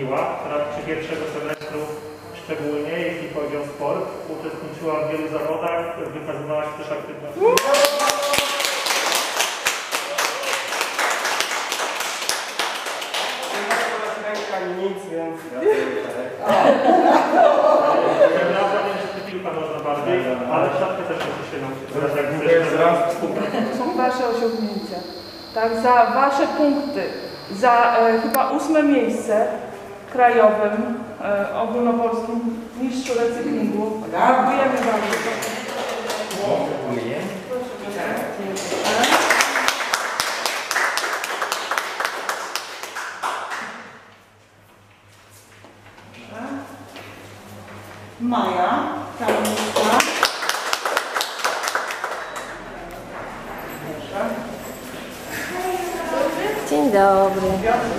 Miła, która w trakcie pierwszego semestru szczególnie, jeśli chodzi o sport, uczestniczyła w wielu zawodach, wykazywała się też aktywnością. Nic, więc... Prawda, wiem, że piłka można bardziej, ale w siatkę też musi się nauczyć. Teraz jak To są wasze osiągnięcia. Tak, za wasze punkty, za chyba 8. miejsce krajowym, ogólnopolskim mistrzu recyklingu. Dziękujemy bardzo. Maja, Kamilka. Dzień dobry.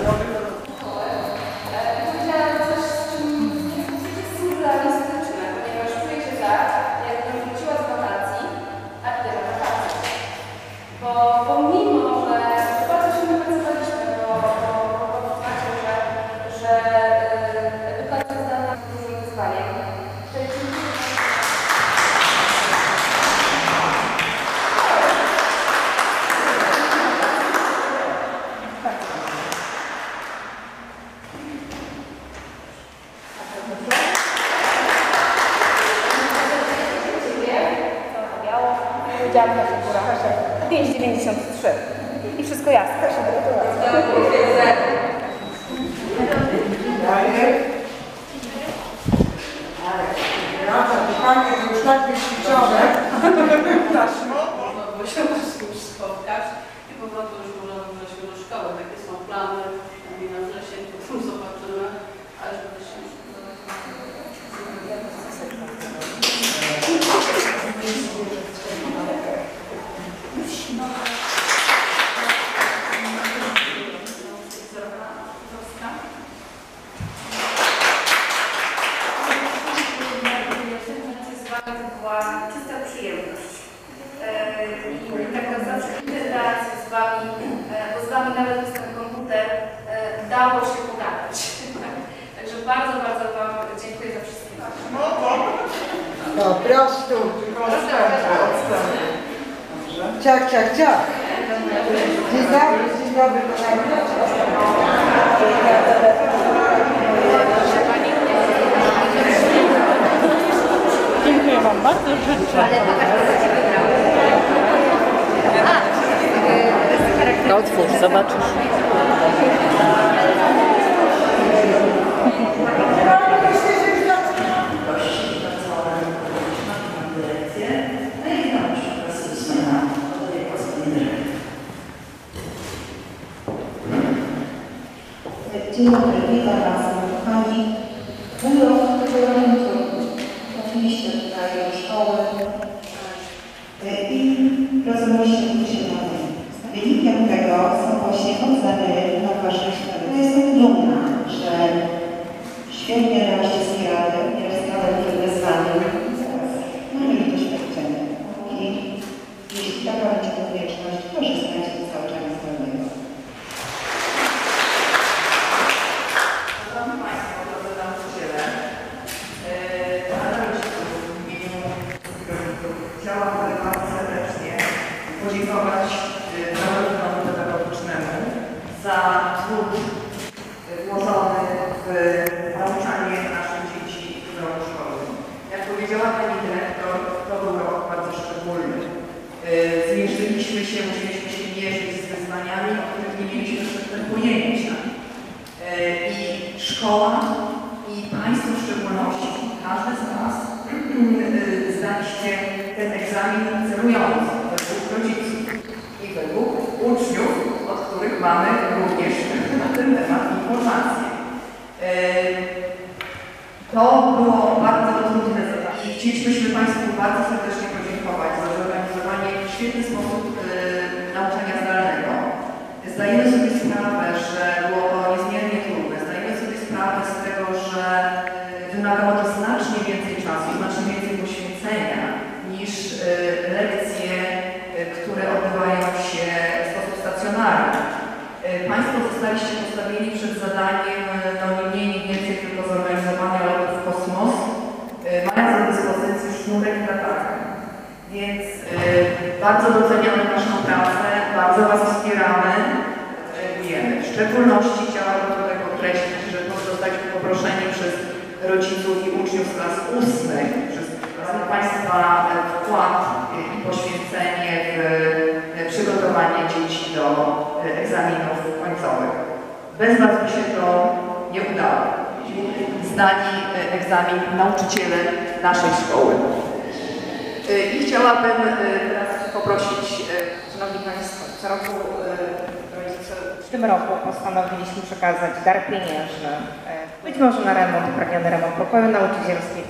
Powiedziałam coś, z czym surrealistyczne, ponieważ czuję się tak, jakbym wróciła z wakacji, a ty na wakacje. Bo pomimo, że bardzo się napracowaliśmy, bo znaczy, że edukacja zdalna jest dużym wyzwaniem. Dziadka się góra. 5,93. I wszystko jasne. Panie, to już tak wyćwiczone. Bo się już spotkać i po prostu już możemy wreszcie do szkoły. Takie są plany i na wrześniu potem zobaczymy, aż wreszcie. Była czysta przyjemność. I taka zawsze integracja z Wami, bo z Wami nawet przez ten komputer dało się pogadać. Także bardzo, bardzo Wam dziękuję za wszystkie. Po prostu. Ciach, ciach, ciach. Dzień dobry, Dziękuję Wam bardzo, życzę. Otwórz, zobaczysz. Dzień dobry, witam Was, kochani. Mój rok wybrałem trudny. Trafiliście tutaj do szkoły i rozumiliście się na tym. Wynikiem tego są właśnie oceny na Waszych szkołach. Ja jestem dumna, że świetnie dałyście sobie radę, nie rozstałem przed wyzwaniem. Zaraz mamy już doświadczenie. I jeśli taka będzie konieczność, korzystajcie z nauczania zdalnego. Chciałam bardzo serdecznie podziękować narodowi pedagogicznemu za trud włożony w nauczanie naszych dzieci w roku szkolnym. Jak powiedziała Pani Dyrektor, to był rok bardzo szczególny. Zmierzyliśmy się, musieliśmy się mierzyć z wyzwaniami, o których nie mieliśmy przedtem pojęcia. I szkoła, i Państwo w szczególności, każdy z nas zdaliście ten egzamin celujący według rodziców i według uczniów, od których mamy również na ten temat informacje. To było bardzo trudne zadanie i chcielibyśmy Państwu bardzo serdecznie podziękować za zorganizowanie w świetny sposób nauczania zdalnego. Zdajemy sobie sprawę, że było to niezmiernie trudne. Zdajemy sobie sprawę z tego, że wymagało to znacznie więcej czasu, znacznie więcej poświęcenia niż lekcje, które odbywają się w sposób stacjonarny. Państwo zostaliście postawieni postawili przed zadaniem no nie mniej, nie więcej tylko zorganizowania lotów w kosmos, mając do dyspozycji sznurek i latarkę. Więc bardzo doceniamy naszą pracę, bardzo Was wspieramy, wiemy. W szczególności chciałabym tutaj podkreślić, że zostaliśmy poproszeni przez rodziców i uczniów z klas 8, przez Państwa wkład i poświęcenie w przygotowanie dzieci do egzaminów końcowych. Bez Was by się to nie udało. Zdali egzamin nauczyciele naszej szkoły. I chciałabym teraz poprosić, Szanowni Państwo, co roku w tym roku postanowiliśmy przekazać dar pieniężny, być może na remont, upragniony remont pokoju nauczycielskiego.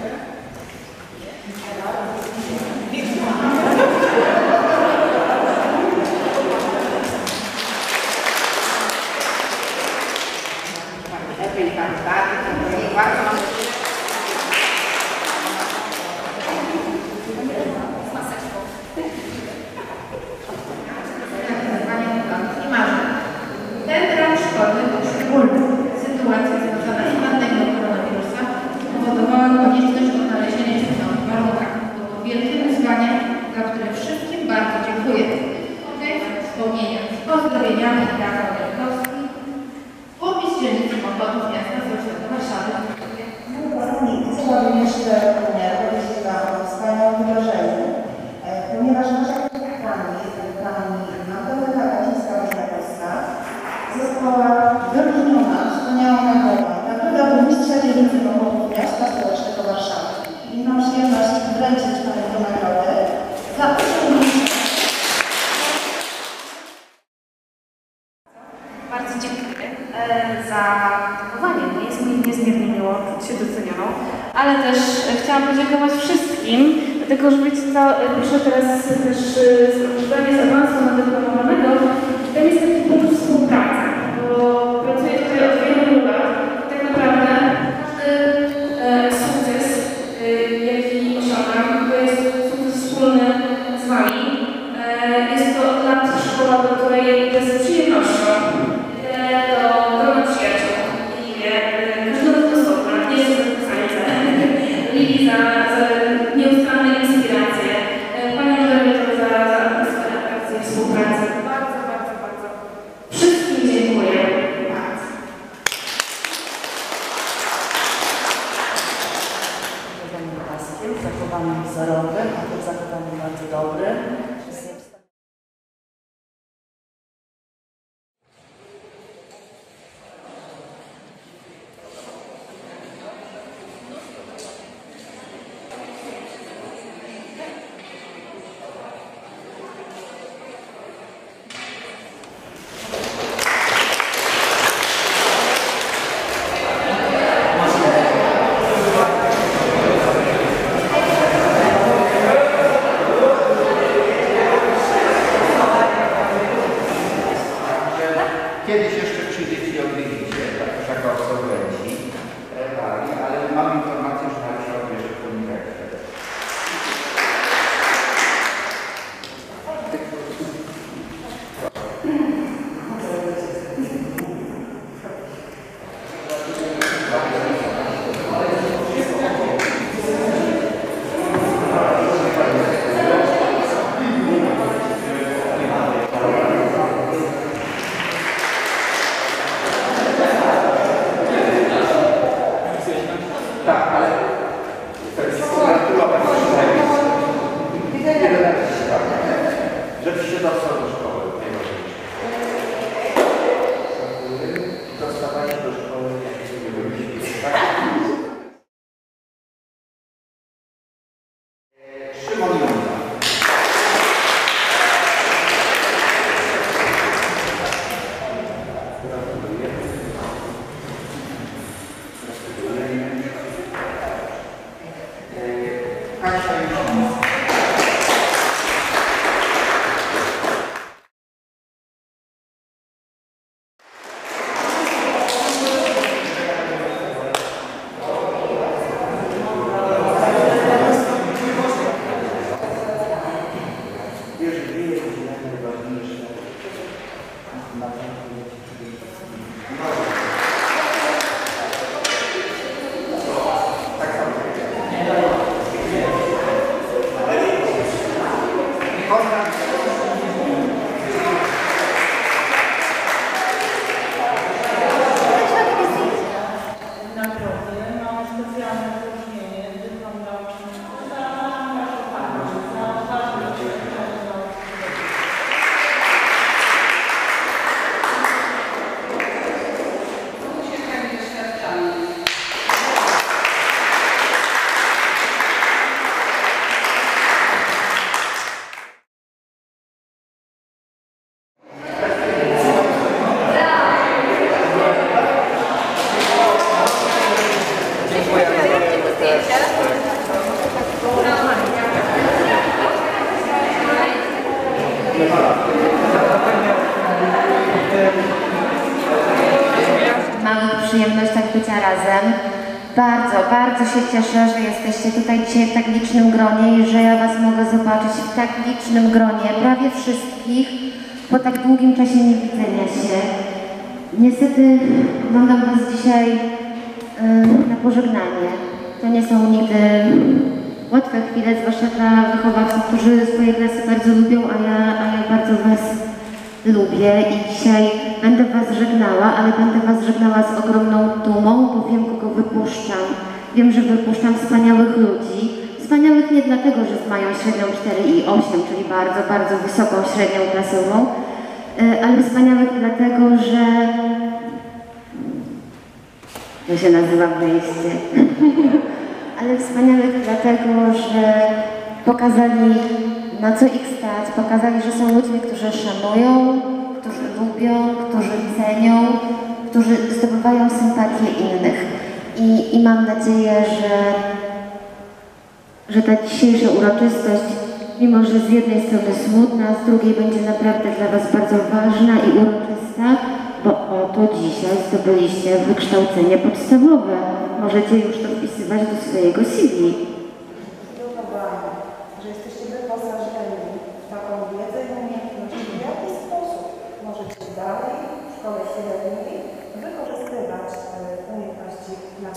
Ten rok szkolny był szczególny. Sytuacja związana z pandemią koronawirusa powodowała konieczność odnalezienia się w nowych warunkach. Było to wielkie wyzwanie, za które wszystkim bardzo dziękuję. Wspomnienia z pozdrowieniami Jana Wielkowski, burmistrz dzielnicy Mokotów miasta Stołecznego Warszawy. Chciałabym jeszcze powiedzieć Wam o wspaniałym wydarzeniu, ponieważ nasza pani Antonina Kacińska-Bożenakowska została wyróżniona wspaniałą nagrodą. Nagroda burmistrza dzielnicy Mokotów miasta Stołecznego Warszawy. I mam przyjemność wręczyć Panu tę nagrodę za osiągnięcie. Bardzo dziękuję za zachowanie. Jest mi niezmiernie miło czuć się docenioną, ale też chciałam podziękować wszystkim, dlatego że wiecie co, piszę teraz też sprawozdanie z awansu na dyplomowanego. Tam jest taki punkt współpracy, bo pracuję tutaj od wielu lat i tak naprawdę każdy sukces, jaki osiągam, to jest sukces wspólny z Wami. Jest to od lat szkoła, do której z przyjemnością do grona przyjaciół i każdego sposobu, nie jest zapisanie Lili za nieustanne inspiracje, Pani Dyrektor za atmosferę pracy i współpracy. Bardzo, bardzo, bardzo wszystkim dziękuję. Bardzo. Zachowany wzorowy, a to zachowany bardzo dobry. Kiedyś jeszcze przyjdziecie i odwiedzicie, jako absolwenci, ale mam informację, że nam się odbierze w poniedziałek. Tak, ale żeby się dostał do szkoły. Dostawanie do szkoły, jak sobie wymyślić. Szymon Junda. Kasia Juszczyńska. Wiesz, dwie jest najważniejsze. Na pewno przyjemność tak bycia razem. Bardzo, bardzo się cieszę, że jesteście tutaj dzisiaj w tak licznym gronie i że ja Was mogę zobaczyć w tak licznym gronie, prawie wszystkich, po tak długim czasie niewidzenia się. Niestety oglądam Was dzisiaj na pożegnanie. To nie są nigdy łatwe chwile, zwłaszcza dla wychowawców, którzy swoje klasy bardzo lubią, a ja bardzo Was lubię i dzisiaj będę Was żegnała, ale będę Was żegnała z ogromną dumą, bo wiem, kogo wypuszczam. Wiem, że wypuszczam wspaniałych ludzi. Wspaniałych nie dlatego, że mają średnią 4,8, czyli bardzo, bardzo wysoką średnią klasową, ale wspaniałych dlatego, że to się nazywa wejście. Ale wspaniałych dlatego, że pokazali, na co ich stać, pokazali, że są ludźmi, którzy szanują, którzy lubią, którzy cenią, którzy zdobywają sympatię innych. I mam nadzieję, że ta dzisiejsza uroczystość, mimo że z jednej strony smutna, z drugiej będzie naprawdę dla Was bardzo ważna i uroczysta, bo oto dzisiaj zdobyliście wykształcenie podstawowe. Możecie już to wpisywać do swojego CV. Że jesteście wyposażeni w taką wiedzę i umiejętności, w jaki sposób możecie dalej w szkole średniej wykorzystywać umiejętności na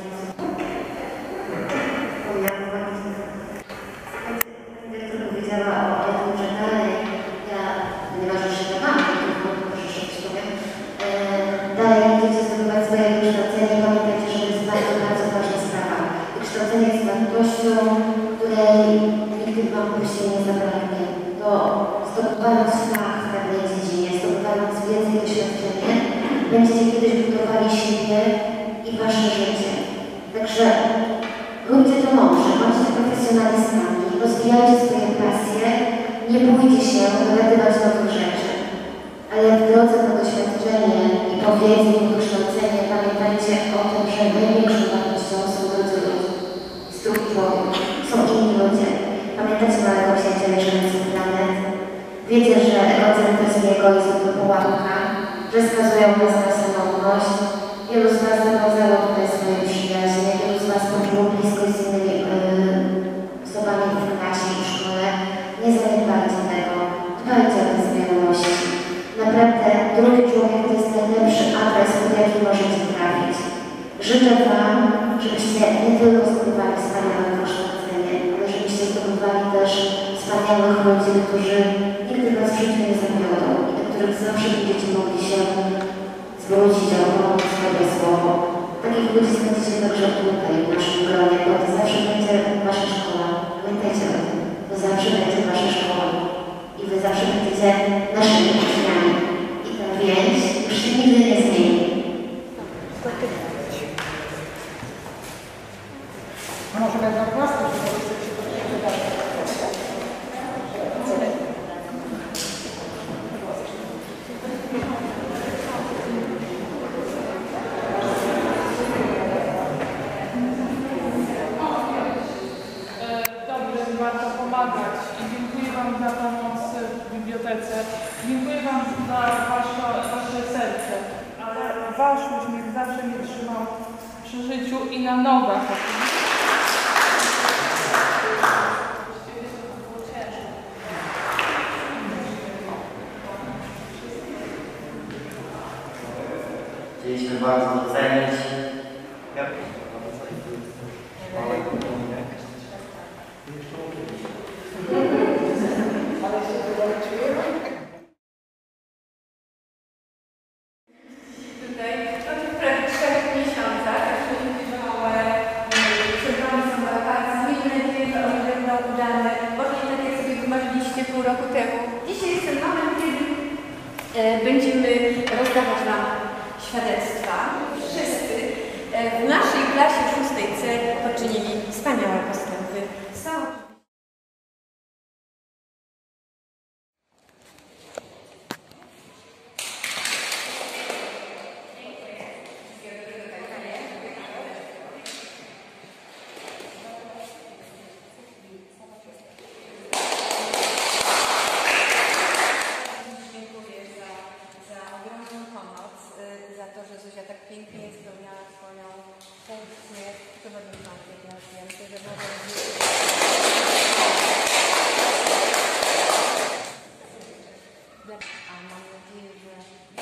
Jak to powiedziała o tym, że dalej, ja, ponieważ już się mam, to może jeszcze powiem, dalej będziecie zdobywać swoje wykształcenie, pamiętajcie, że to jest bardzo, bardzo ważna sprawa. Wykształcenie jest wartością, której nigdy Wam się nie zabraknie. To zdobywając fach w pewnej dziedzinie, zdobywając wiedzę i doświadczenie, będziecie kiedyś budowali siebie i Wasze życie. Także róbcie to mądrze, bądźcie profesjonalistami, rozwijajcie swoje pasje, nie bójcie się dowiadywać nowych rzeczy. Ale w drodze na doświadczenie i po wiedzy i wykształcenie pamiętajcie o tym, że największą wartością są drodzy ludzie. Zdrowi człowiek, są inni ludzie. Pamiętacie małego przyjaciela Szanownych Planet? Wiecie, że egocentryzm i egoizm to pułapka, że skazują nas na samotność. Wielu z Was nawiązało tutaj swoje przyjaźnie, wielu z Was poczuło bliskość z innymi osobami w klasie i w szkole. Nie zaniedbajcie tego. Dbajcie o te znajomości. Naprawdę, drugi człowiek to jest najlepszy adres, pod jaki możecie trafić. Życzę Wam, żebyście nie tylko zdobywali wspaniałe wykształcenie, ale żebyście zdobywali też wspaniałych ludzi, którzy nigdy Was w życiu nie zawiodą i do których zawsze będziecie mogli się zwrócić o pomoc, dobre słowo. Takich ludzi znajdziecie także tutaj, w naszym gronie, bo to zawsze będzie Wasza szkoła. Pamiętajcie o tym. To zawsze będzie Wasza szkoła. I Wy zawsze będziecie naszymi uczniami. I ta więź już się nigdy nie zmieni. A może będą proste, że chcecie do tego dalej. Dobrze, warto pomagać i dziękuję Wam za pomoc w bibliotece. Dziękuję Wam za Wasze serce, ale Wasz uśmiech zawsze mnie trzymał przy życiu i na nogach. Chcieliśmy bardzo docenić. Tutaj w prawie 3 miesiącach, jak się małe, przed nami są wakacje, miejmy nadzieję, że one będą udane, może nie tak jak sobie wymarzyliście pół roku temu. Dzisiaj jest ten moment, kiedy będziemy rozdawać Wam świadectwa. Wszyscy w naszej klasie 6C poczynili wspaniałe postępy. Dziękuję za ogromną pomoc, za to, że Zuzia tak pięknie spełniała swoją funkcję przewodniczącej klasy. Ja myślę, że a mam nadzieję, że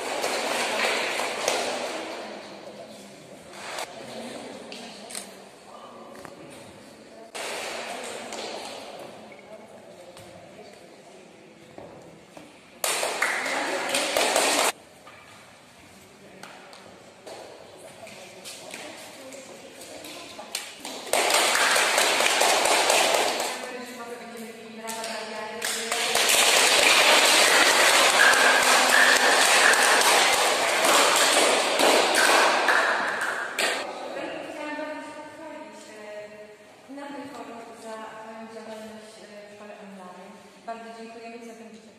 bardzo dziękujemy za ten czas.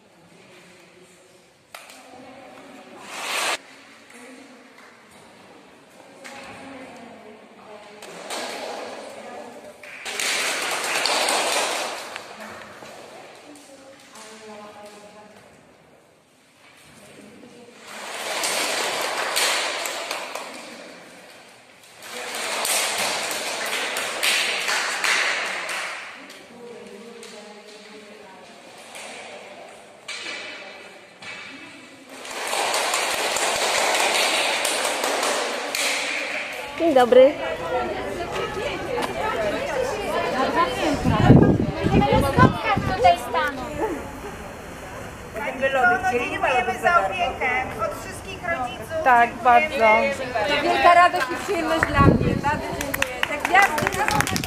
Dzień dobry. Tutaj staną. Dziękujemy za opiekę od wszystkich rodziców. Tak, bardzo. To wielka radość i przyjemność dla mnie. Bardzo dziękuję. Tak gwiazdy na